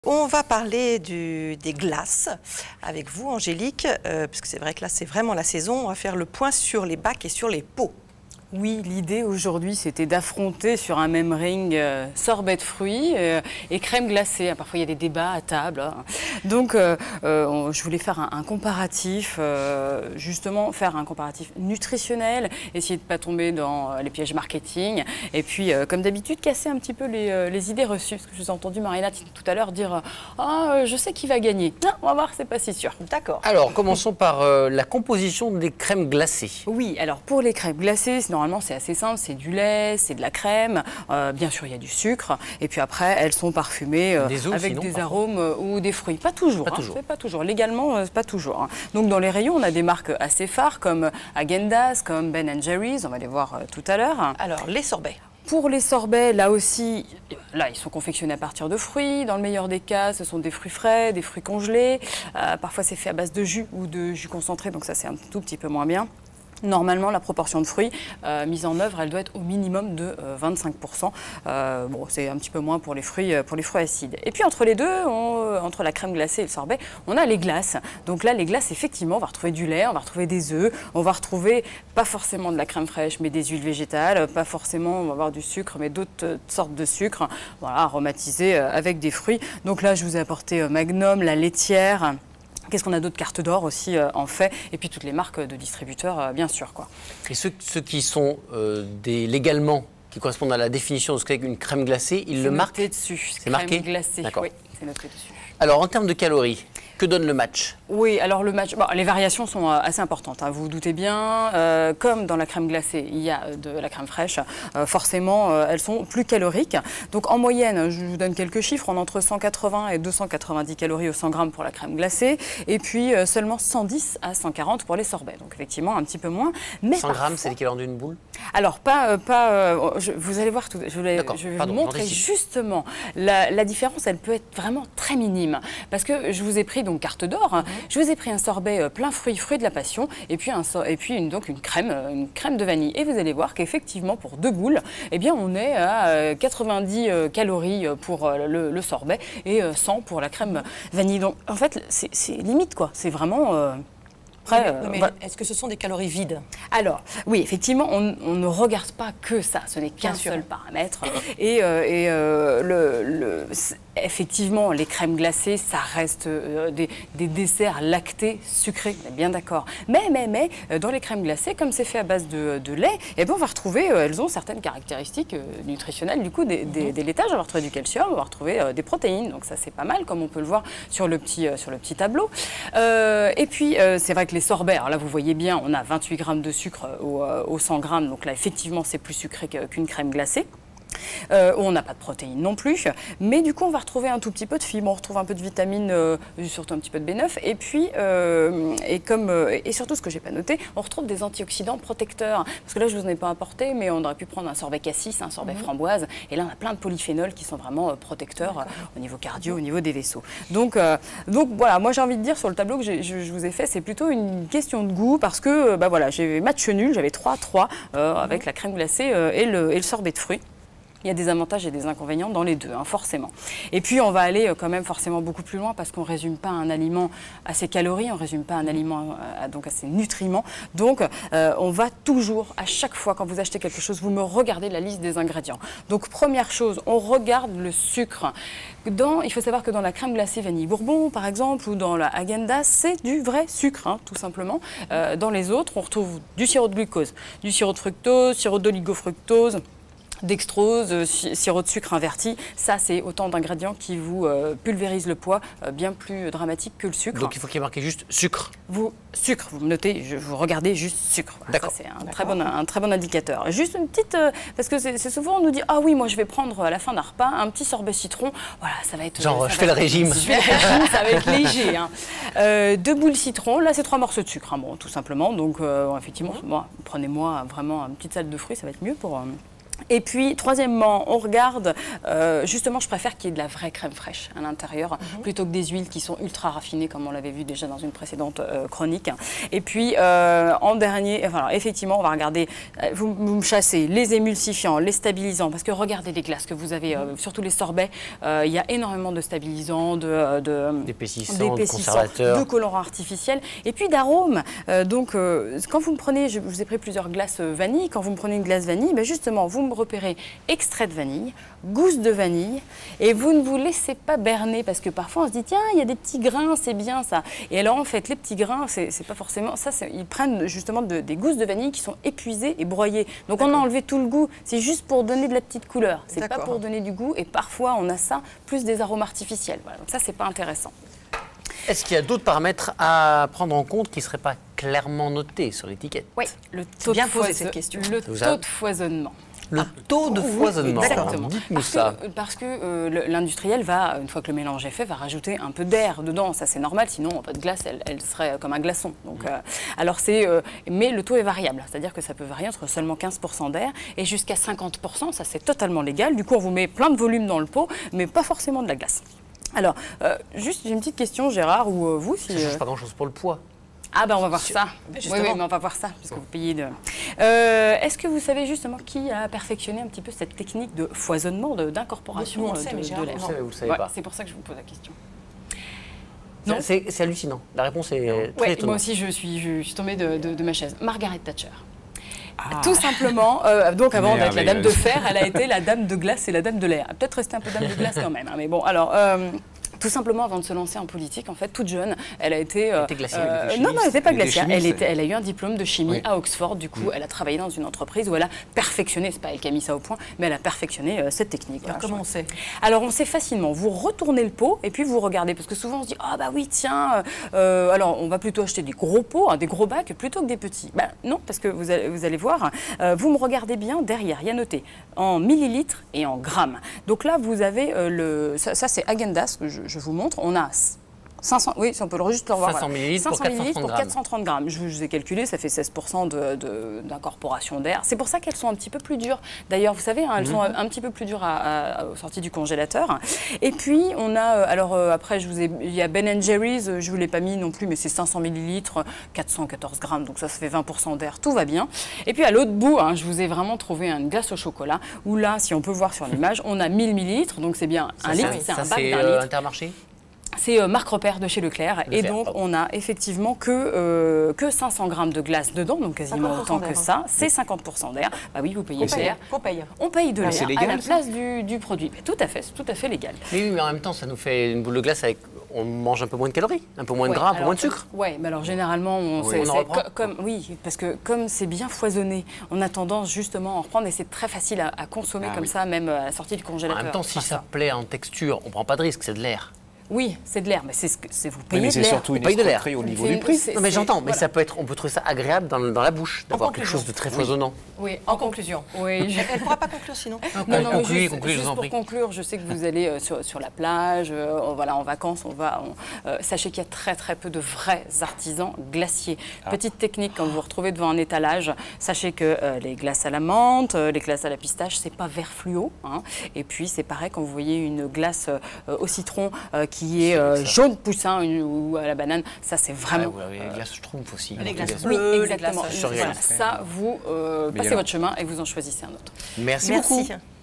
On va parler des glaces avec vous, Angélique, parce que c'est vrai que là, c'est vraiment la saison. On va faire le point sur les bacs et sur les pots. Oui, l'idée aujourd'hui, c'était d'affronter sur un même ring sorbet de fruits et crème glacée. Parfois, il y a des débats à table. Hein. Donc, je voulais faire un comparatif, justement, faire un comparatif nutritionnel, essayer de ne pas tomber dans les pièges marketing. Et puis, comme d'habitude, casser un petit peu les idées reçues. Parce que je vous ai entendu, Marina, tout à l'heure dire « Ah, je sais qui va gagner. » Non, on va voir, c'est pas si sûr. D'accord. Alors, commençons par la composition des crèmes glacées. Oui, alors pour les crèmes glacées, normalement, c'est assez simple, c'est du lait, c'est de la crème, bien sûr, il y a du sucre, et puis après, elles sont parfumées avec des arômes ou des fruits. Pas toujours, pas toujours. Légalement, pas toujours. Hein. Donc, dans les rayons, on a des marques assez phares, comme Häagen-Dazs, comme Ben & Jerry's, on va les voir tout à l'heure. Alors, les sorbets. Pour les sorbets, là aussi, ils sont confectionnés à partir de fruits. Dans le meilleur des cas, ce sont des fruits frais, des fruits congelés. Parfois, c'est fait à base de jus ou de jus concentré, donc ça, c'est un tout petit peu moins bien. Normalement, la proportion de fruits mise en œuvre, elle doit être au minimum de 25%. Bon, c'est un petit peu moins pour les fruits acides. Et puis entre les deux, entre la crème glacée et le sorbet, on a les glaces. Donc là, les glaces, effectivement, on va retrouver du lait, on va retrouver des œufs, on va retrouver pas forcément de la crème fraîche, mais des huiles végétales, pas forcément, on va avoir du sucre, mais d'autres sortes de sucre, voilà, aromatisés avec des fruits. Donc là, je vous ai apporté Magnum, la laitière. Qu'est-ce qu'on a d'autres? Cartes d'or aussi en fait, et puis toutes les marques de distributeurs, bien sûr. Quoi. Et ceux qui sont légalement, qui correspondent à la définition de ce qu'est une crème glacée, ils le marquent dessus. C'est marqué glacée, oui, c'est noté dessus. Alors, en termes de calories, que donne le match? Oui, alors le match, bon, les variations sont assez importantes, hein, vous vous doutez bien. Comme dans la crème glacée, il y a de la crème fraîche, forcément, elles sont plus caloriques. Donc en moyenne, je vous donne quelques chiffres, on a entre 180 et 290 calories au 100 grammes pour la crème glacée, et puis seulement 110 à 140 pour les sorbets. Donc effectivement, un petit peu moins. Mais 100 grammes, c'est l'équivalent d'une boule? Alors, vous allez voir, je vais vous montrer justement la différence, elle peut être vraiment très minime. Parce que je vous ai pris donc carte d'or, hein, je vous ai pris un sorbet plein fruits de la passion, et puis, une crème de vanille. Et vous allez voir qu'effectivement, pour 2 boules, eh bien, on est à 90 calories pour le sorbet et 100 pour la crème vanille. Donc, en fait, c'est limite, quoi. C'est vraiment... Mais est-ce que ce sont des calories vides? Alors, oui, effectivement, on ne regarde pas que ça. Ce n'est qu'un seul paramètre. Et effectivement, les crèmes glacées, ça reste des desserts lactés sucrés, on est bien d'accord. Mais, dans les crèmes glacées, comme c'est fait à base de lait, eh ben, on va retrouver, elles ont certaines caractéristiques nutritionnelles, du coup, des laitages. On va retrouver du calcium, on va retrouver des protéines. Donc ça, c'est pas mal, comme on peut le voir sur le petit tableau. Et puis, c'est vrai que les sorbets, alors là, vous voyez bien, on a 28 grammes de sucre au 100 grammes. Donc là, effectivement, c'est plus sucré qu'une crème glacée. On n'a pas de protéines non plus, mais du coup on va retrouver un tout petit peu de fibres, on retrouve un peu de vitamines, surtout un petit peu de B9, et puis et surtout ce que j'ai pas noté, on retrouve des antioxydants protecteurs, parce que là je vous en ai pas apporté, mais on aurait pu prendre un sorbet cassis, un sorbet framboise, et là on a plein de polyphénols qui sont vraiment protecteurs au niveau cardio, au niveau des vaisseaux. Donc voilà, moi j'ai envie de dire sur le tableau que je vous ai fait, c'est plutôt une question de goût, parce que voilà, j'ai match nul, j'avais 3-3 avec la crème glacée et le sorbet de fruits. Il y a des avantages et des inconvénients dans les deux, hein, forcément. Et puis, on va aller quand même forcément beaucoup plus loin parce qu'on ne résume pas un aliment à ses calories, on ne résume pas un aliment donc à ses nutriments. Donc, on va toujours, à chaque fois, quand vous achetez quelque chose, vous me regardez la liste des ingrédients. Donc, première chose, on regarde le sucre. Il faut savoir que dans la crème glacée vanille bourbon, par exemple, ou dans la Häagen-Dazs, c'est du vrai sucre, hein, tout simplement. Dans les autres, on retrouve du sirop de glucose, du sirop de fructose, sirop d'oligofructose, dextrose, sirop de sucre inverti, ça c'est autant d'ingrédients qui vous pulvérisent le poids, bien plus dramatique que le sucre. Donc il faut qu'il y ait marqué juste sucre. Vous notez, vous regardez juste sucre. Voilà, d'accord. C'est un très bon indicateur. Juste une petite, parce que c'est souvent on nous dit, ah oui, moi je vais prendre à la fin d'un repas un petit sorbet citron, voilà, ça va être... Genre, je fais le régime. Ça va être léger. Hein. 2 boules citron, là c'est 3 morceaux de sucre, hein, bon, tout simplement. Donc effectivement, bon, prenez-moi vraiment une petite salade de fruits, ça va être mieux pour Et puis, troisièmement, on regarde, justement, je préfère qu'il y ait de la vraie crème fraîche à l'intérieur, plutôt que des huiles qui sont ultra raffinées, comme on l'avait vu déjà dans une précédente chronique. Et puis, en dernier, enfin, effectivement, on va regarder, vous me chassez les émulsifiants, les stabilisants, parce que regardez les glaces que vous avez, surtout les sorbets, il y a énormément de stabilisants, d'épaississants, de conservateurs, de colorants artificiels, et puis d'arômes. Donc, quand vous me prenez, je vous ai pris plusieurs glaces vanille, quand vous me prenez une glace vanille, ben justement, vous me repérez extrait de vanille, gousse de vanille, et vous ne vous laissez pas berner, parce que parfois on se dit tiens, il y a des petits grains, c'est bien ça. Et alors en fait, les petits grains, c'est pas forcément ça, ils prennent justement des gousses de vanille qui sont épuisées et broyées. Donc on a enlevé tout le goût, c'est juste pour donner de la petite couleur, c'est pas pour donner du goût, et parfois on a ça plus des arômes artificiels. Voilà. Donc ça, c'est pas intéressant. Est-ce qu'il y a d'autres paramètres à prendre en compte qui ne seraient pas clairement notés sur l'étiquette? Oui, le taux bien posé cette question. Le taux de foisonnement. Le taux de foisonnement. Exactement. Dites-nous ça. Parce que l'industriel va, une fois que le mélange est fait, va rajouter un peu d'air dedans. Ça, c'est normal. Sinon, votre glace, elle serait comme un glaçon. Donc, alors mais le taux est variable. C'est-à-dire que ça peut varier entre seulement 15% d'air et jusqu'à 50%. Ça, c'est totalement légal. Du coup, on vous met plein de volume dans le pot, mais pas forcément de la glace. Alors, juste, j'ai une petite question, Gérard, ou vous, si... Ça ne change pas grand-chose pour le poids. Ah ben on va voir ça. Oui, mais on va voir ça, puisque vous payez de... Est-ce que vous savez justement qui a perfectionné un petit peu cette technique de foisonnement, d'incorporation de l'air? Vous le savez pas. C'est pour ça que je vous pose la question. C'est hallucinant. La réponse est très étonnante. Moi aussi, je suis tombée de ma chaise. Margaret Thatcher. Tout simplement, donc avant d'être la dame de fer, elle a été la dame de glace et la dame de l'air. Elle a peut-être resté un peu dame de glace quand même, hein, mais bon, alors... tout simplement, avant de se lancer en politique, en fait, toute jeune, elle a été... Elle était glacière, non, elle n'était pas glacière. Elle a eu un diplôme de chimie à Oxford. Du coup, elle a travaillé dans une entreprise où elle a perfectionné, c'est pas elle qui a mis ça au point, mais elle a perfectionné cette technique. Alors, comment on sait? Alors, on sait facilement. Vous retournez le pot et puis vous regardez. Parce que souvent, on se dit, ah bah oui, tiens, alors on va plutôt acheter des gros pots, des gros bacs, plutôt que des petits. Ben, non, parce que vous allez voir, vous me regardez bien derrière. Il y a noté en millilitres et en grammes. Donc là, vous avez ça c'est Häagen-Dazs, que je vous montre. On a 500, oui, si on peut juste le revoir. 500 millilitres pour 430 grammes. Je vous ai calculé, ça fait 16% d'incorporation d'air. C'est pour ça qu'elles sont un petit peu plus dures. D'ailleurs, vous savez, hein, elles sont un petit peu plus dures à sortie du congélateur. Et puis, on a, alors après, il y a Ben & Jerry's, je ne vous l'ai pas mis non plus, mais c'est 500 millilitres, 414 grammes, donc ça fait 20% d'air, tout va bien. Et puis, à l'autre bout, hein, je vous ai vraiment trouvé une glace au chocolat, où là, si on peut voir sur l'image, on a 1000 millilitres, donc c'est bien un litre, c'est un bac d'un litre. Intermarché? C'est Marc Repère de chez Leclerc. Et donc, on a effectivement que 500 grammes de glace dedans, donc quasiment autant que ça. C'est 50% d'air. Bah oui, vous payez cher. On paye de l'air à la place du produit. Mais tout à fait, c'est tout à fait légal. Mais oui, mais en même temps, ça nous fait une boule de glace avec... On mange un peu moins de calories, un peu moins de gras, un peu moins de sucre. Oui, mais alors généralement, oui, parce que comme c'est bien foisonné, on a tendance justement à en reprendre et c'est très facile à consommer comme ça, même à la sortie du congélateur. En même temps, si ça plaît en texture, on ne prend pas de risque, c'est de l'air. Oui, c'est de l'air, mais c'est vous payez mais de c'est l'air. surtout une escroquerie au niveau du prix. Non, mais j'entends, mais ça peut être, on peut trouver ça agréable dans la bouche, d'avoir quelque chose de très foisonnant. Oui, en conclusion. Oui. Elle ne pourra pas conclure sinon. Concluez, juste je vous en prie. Pour conclure, je sais que vous allez sur la plage, voilà, en vacances, sachez qu'il y a très très peu de vrais artisans glaciers. Petite technique, quand vous vous retrouvez devant un étalage, sachez que les glaces à la menthe, les glaces à la pistache, c'est pas vert fluo. Hein. Et puis c'est pareil quand vous voyez une glace au citron qui est jaune poussin ou à la banane, ça c'est vraiment... les glaces schtroumpfs aussi. Les glaces bleues, oui, exactement. les glaces... Voilà, ça, vous passez votre chemin et vous en choisissez un autre. Merci beaucoup.